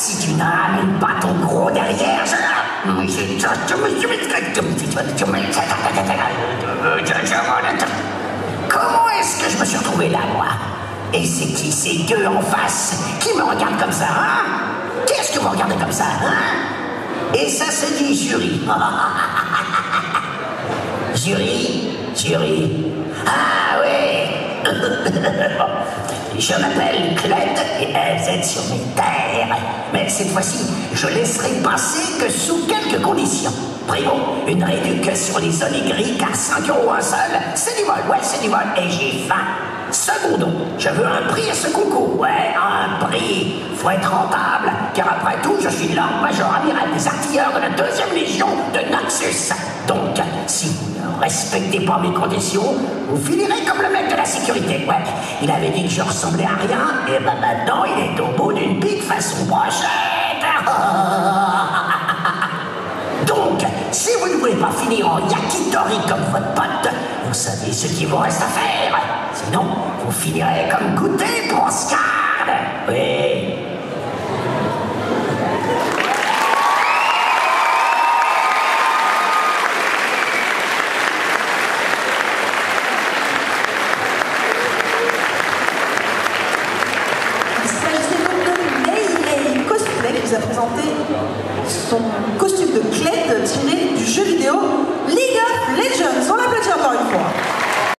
Si tu n'amènes pas ton gros derrière, comment est-ce que je me suis retrouvé là, moi? Et c'est qui ces gueux en face qui me regardent comme ça, hein? Qu'est-ce que vous regardez comme ça, hein? Et ça se dit jury. Jury. Ah oui. Je m'appelle Cled et vous êtes sur mes terres. Mais cette fois-ci, je laisserai passer que sous quelques conditions. Primo, une réduction sur les onigris, car 5 € un seul, c'est du vol, ouais, c'est du vol, et j'ai faim. Secondo, je veux un prix à ce concours, ouais, un prix. Faut être rentable, car après tout, je suis l'Ord-Major amiral des artilleurs de la 2e Légion de Noxus. Donc, si vous ne respectez pas mes conditions, vous finirez comme le mec de la sécurité. Ouais, il avait dit que je ressemblais à rien, et ben maintenant, il est au bout d'une pique façon brochette. Donc, si vous ne voulez pas finir en yakitori comme votre pote, vous savez ce qu'il vous reste à faire. Sinon, vous finirez comme goûter pour Oscar. Oui. Il s'agissait donc de Meilei Cosplay qui nous a présenté son costume de Cled tiré du jeu vidéo League of Legends. On l'applaudit encore une fois.